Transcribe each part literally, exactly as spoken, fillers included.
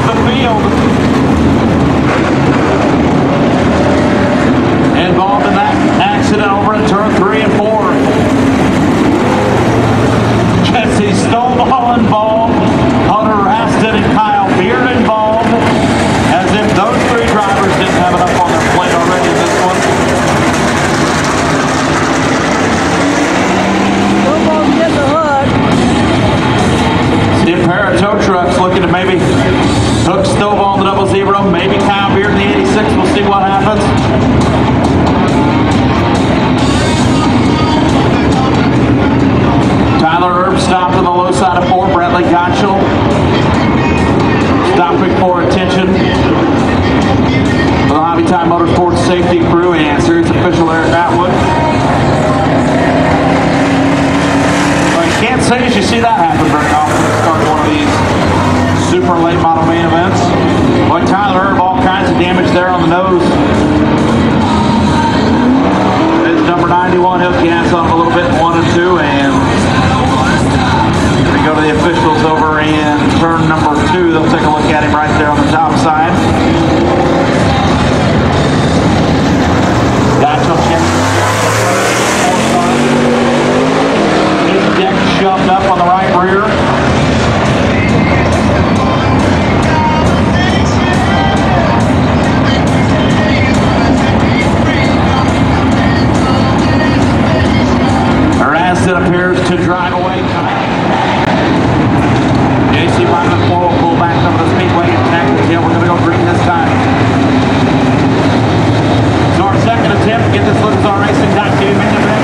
the field. Involved in that accident over in turn three and four. Jesse Stovall involved, Hunter Raston and Kyle Beard involved, as if those three drivers didn't have enough on their plate already in this one. Stovall's getting the hook. See a pair of tow trucks looking to maybe hook Stovall in the double zero, maybe Kyle Beard in the eighty-six. We'll see what happens. Tyler Erb stopped on the low side of four. Bradley Gottschall stopping for attention. The Hobby Time Motorsports safety crew and series official Eric Atwood. Well, you can't say as you see that happen very often to start one of these super late model main events. Boy, Tyler Erb, all kinds of damage there on the nose. It's number ninety-one. He'll gas up a little bit in one and two, and we go to the officials over in turn number two. They'll take a look at him right there on the top side. Gotcha. His deck shoved up on the right rear. Raston appears to drive away. J C five and four will pull back over the speedway and tackle the hill. We're going to go green this time. So our second attempt to get this Lucas Oil Racing dot com main event.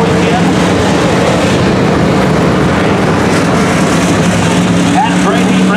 Great.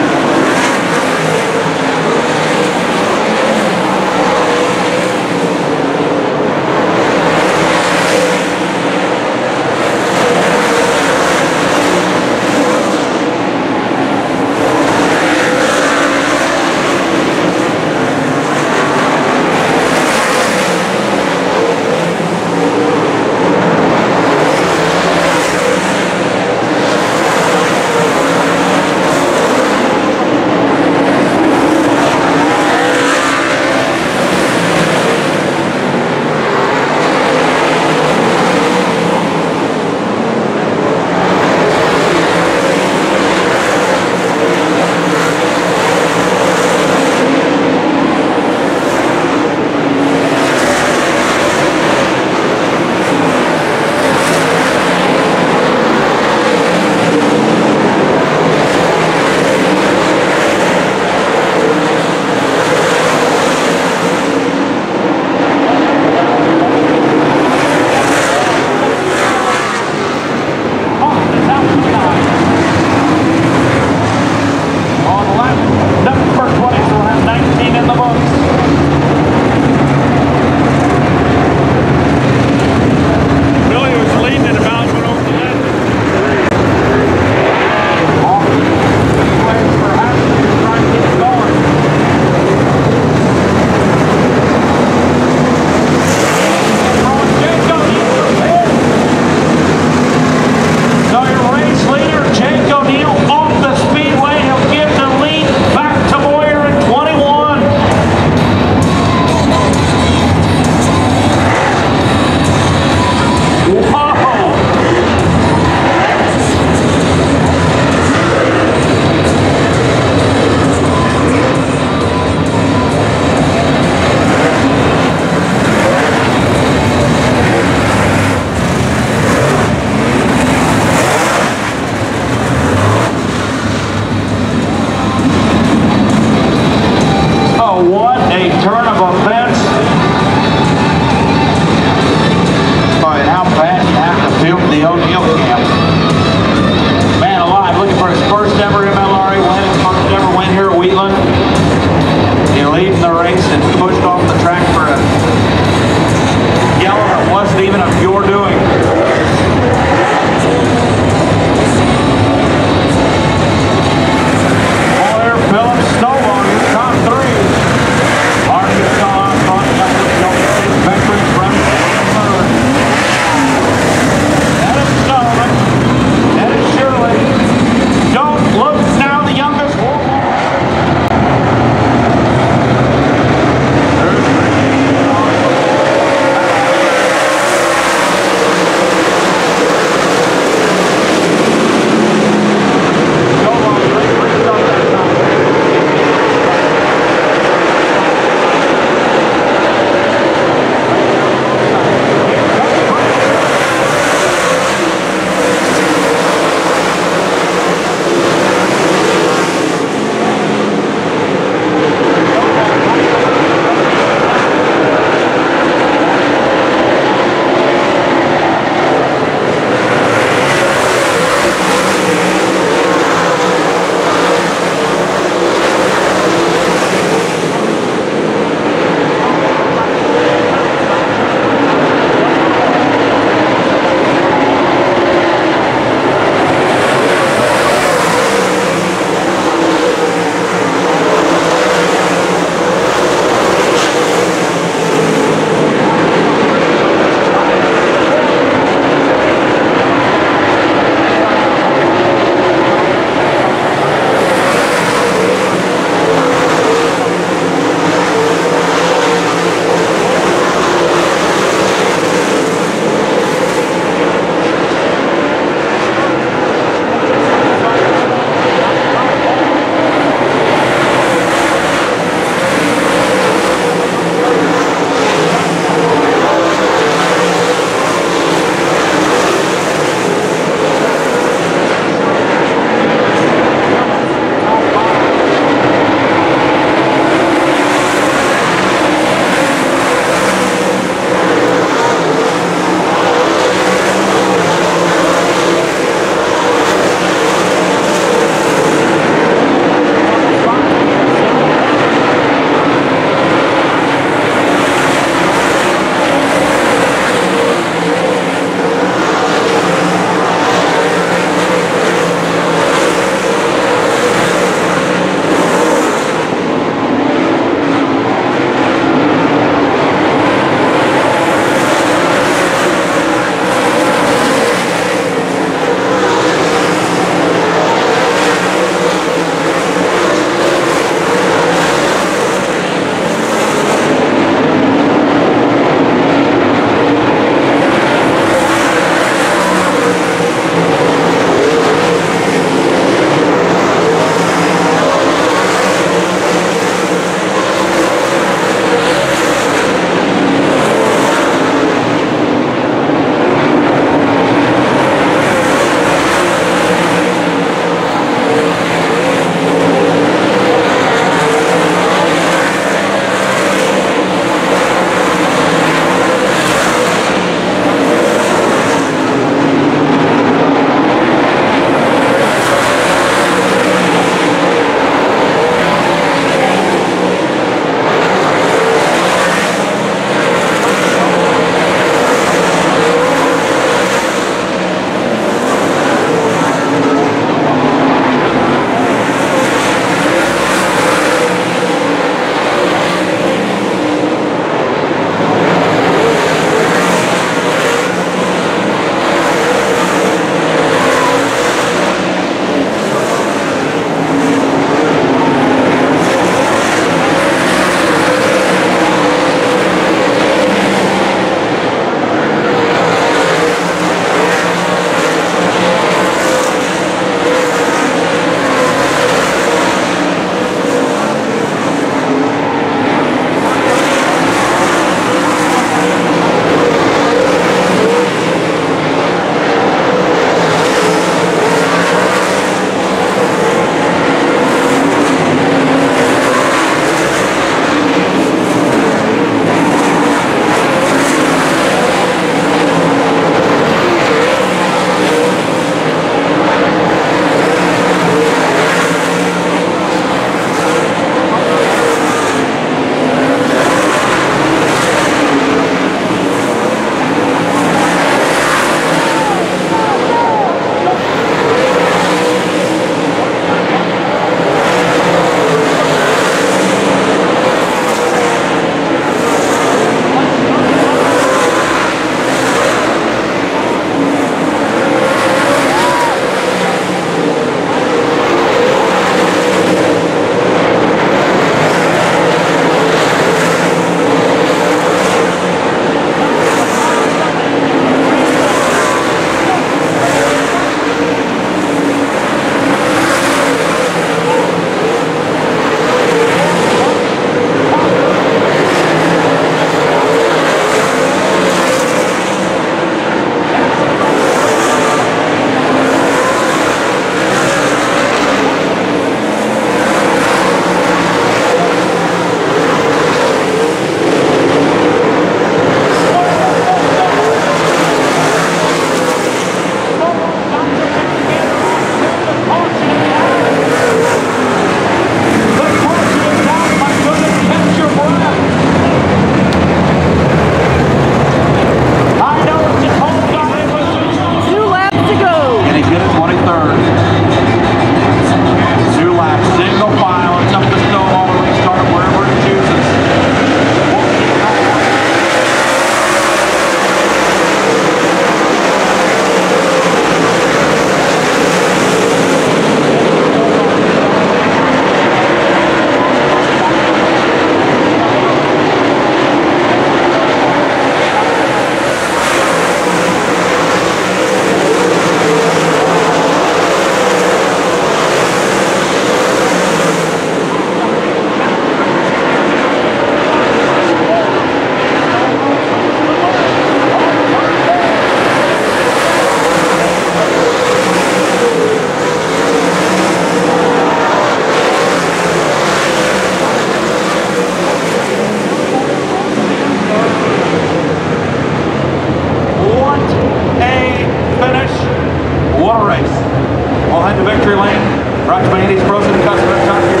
What a finish. What a race. We'll head to victory lane. Brought to you by Andy's Frozen Custom Top Gear